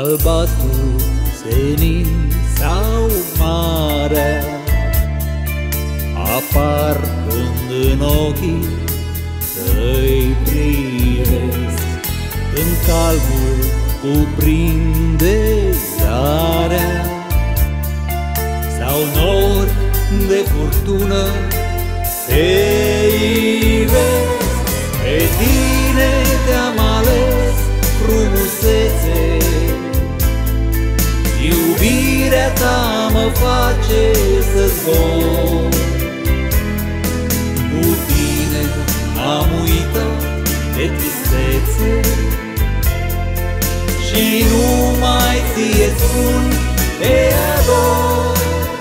albastru, senin sau marea, apar când în ochii tăi privesc, în calmul cuprinde zarea, sau nori de furtună se ivesc. Pe tine te-am ales, frumusețe, iubirea ta mă face să zbor. Cu tine am uitat de tristețe și numai ție spun te ador.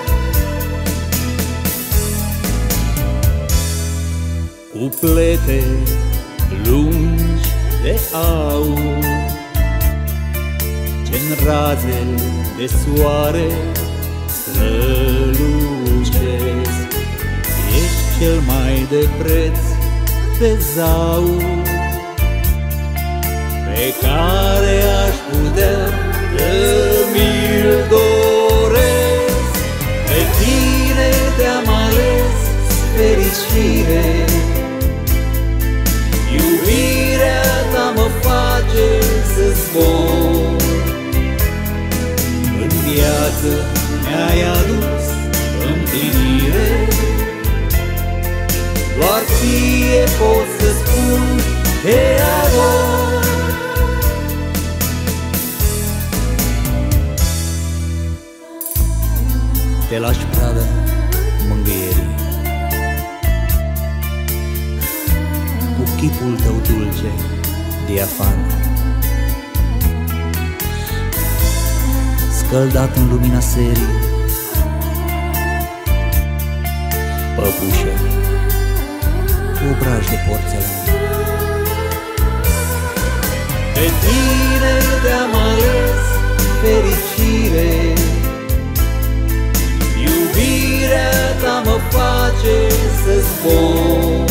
Cuplete lungi de aur, ce-n raze de soare strălucesc, ești cel mai de preț tezaur pe care aș putea să mi-l doresc. Pe tine te-am ales, fericire, iubirea ta mă face să zbor. În viață mi-ai adus împlinire, doar ție pot să spun te ador. Te lași pradă mângâierii, cu chipul tău dulce, diafan, scăldat în lumina serii, păpușă cu obraj de porțelan. Pe tine te-am ales, fericire, iubirea ta mă face să zbor.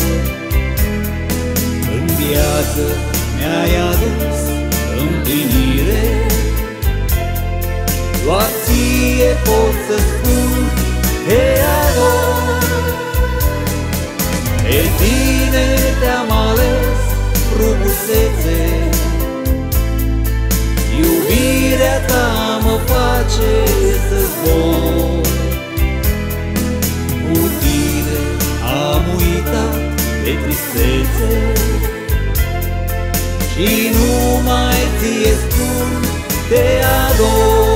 În viață mi-ai adus împlinire, doar ție pot să spun te ador. Pe tine te-am ales, frumusețe, iubirea ta mă face să zbor. Cu tine am uitat de tristețe și numai ție spun te ador.